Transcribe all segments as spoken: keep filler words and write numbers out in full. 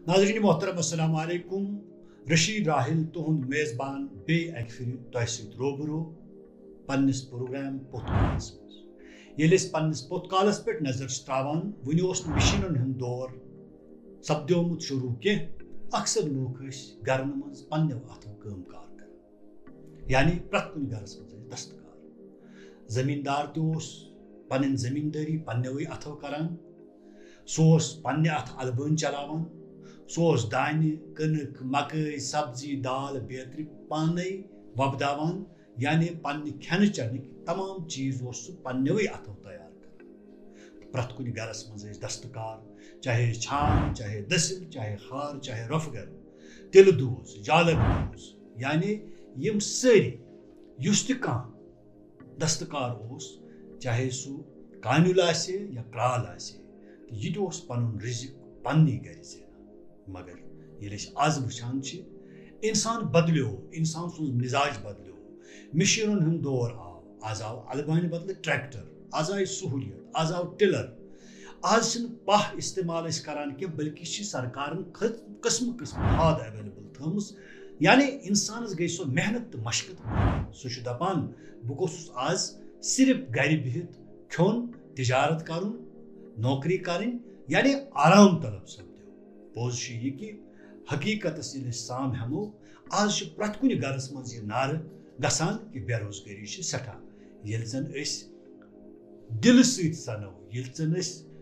नाज़रीन मोहतरम अस्सलाम वालेकुम। रशीद राहिल तुहंद मेज़बान बे अक फिर तोह सत रूबरू पन्निस प्रोग्राम पोतकालस मज। येले अस पन्निस पोतकालस पे नजर त्रावान वुनि ओस मशीनन हुंद दौर सपद्योमुत शुरू के अक्सर लोग गरन मज पन्ने अथो काम कार कर यानी प्रत कुन गरस मज दस्तकार जमींदार तोस पन्न जमींदारी पन्ने अथो करान सोस पन्ने अथ अलबन चलावान सोस दाने कनक मकई सब्जी दाल बेतरी पाने वपदावान यानी पन्ने खेन चन तमाम चीज पन्ने अथो तैयार कर प्रत कुन गरस मज दस्तकार चाहे छान चाहे दसिल चाहे खार चाहे रफगर तिल दोस जालक दोस यानी यम सारी युस तह दस्तकार ओस चाहे सू कानुल आसे या क्राल आसे यह पन रिजिक पन्नी गर जेना मगर ये आज वुचान इंसान बदलो इंसान सुन मिजाज बदलो मशीनन हुंद दौर आव आज आव अलबान बदल ट्रैक्टर आज आई सहूलियत आज आव टिलर आज पह इस्तेमाल करान के बल्कि सरकार कस्म कस्म खाद अवेलेबल थमस यानी इंसान गई सो मेहनत तो मशकत सह दपान बह गोस आज सिर्फ गर बिहित खोन तिजारत कर नौकरी कर यानी आराम तलब सपदो पोज यह कि हकीकत साम हमो आज प्रत कुन गरस मज यह नार गसान कि बेरोजगारी सठा ये जन दिल सनो ये जन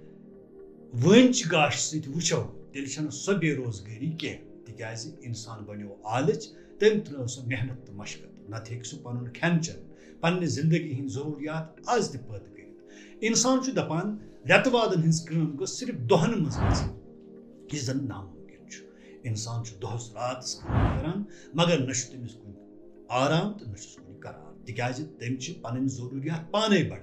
वंच गाश सो तेल सो बेरोजगारी कह तिकाज इंसान बनो आलच तम त्रो सो मेहनत तो मशकत नत हे सह पन खेन चन पन्ने जिंदगी हिंद जरूरियात आज तह कर इंसान दपान रेतवादन हिंस कम गो सिर्फ दोहन मज यह जन नामुमकिन इंसान दोहस रात करान मगर न तमिस कुन आराम तो न कुन करार तिकाज तम पन जरूरियात पाने बढ़े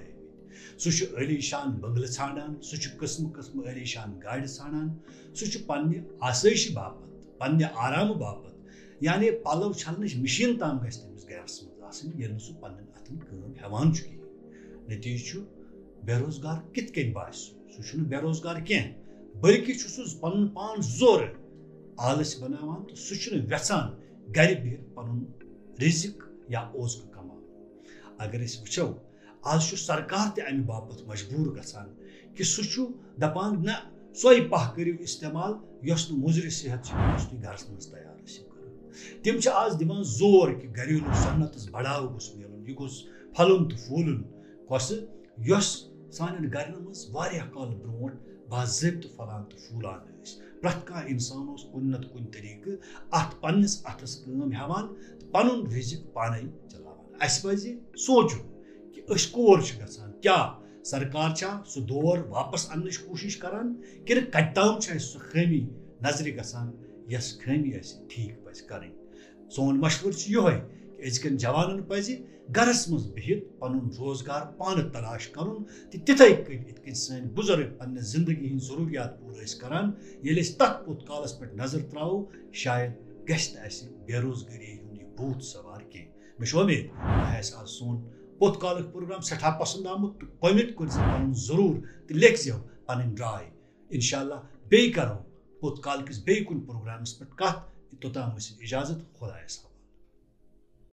सह अलीशान बंगल ान सह कस्म कस्म अलीशान गाड़ ान सह पन्ने आसाइश बापत पन्ने आराम बापत यानी पलव छलन मशीन तम गस तमिस गरस मज ये सह पन्न अथन काम हेवान कहें नतीज बेरोजगार कित कन बास सह बेरोजगार कह बल्कि पन पान जोर आलस बनावान तो सह वेचान गर बिहित पन रिजिक या ओजक कमान अगर अस वुचो आज सरकार ते अमि बापत मजबूर गसान कि सह दपान न सोई पह करियो इस्तेमाल यस मुजर सेहत गरस मज तैयार कर तम आज दिवान जोर कि घरेलू सन्नतस बढ़ाव गोस मिलन यह गोस फलन तो फूलन कस यस सान गरन मज वारिया काल ब्रोट बाज़ाब्त फलान तो फूलान प्रत कह इंसान कुन नत कुन तरीक अत पन्निस अथस काम हेवान पन रिजिक पाने चलावान अस पज सोचुन कि अस कोर गसान क्या सरकार सह दौर वापस अन्न कोशिश करान कि कताम सह खामी नजर गसान यस खामी ठीक पज कर सोन मशवर यो कि अजकन जवानन पज गरस मज बिहित पन रोजगार पान तलाश कर तिथे कन सन बुजुर्ग पन्ने जिंदगी हिंद जरूरियात पूर करान ये तथ पुत कालस पे नजर त्रावो शायद गस बेरोजगारी हुंद यह भूत सवार कह मे उम्मीद आज सोन पुत काल प्रोग्राम सठा पसंद आमुत तो कमेंट कर पन जरूर तो लिख पन राय इंशाल्लाह बे करो पुत काल किस बे कुन प्रोग्रामस पे कत तोताम इजाजत खुदा।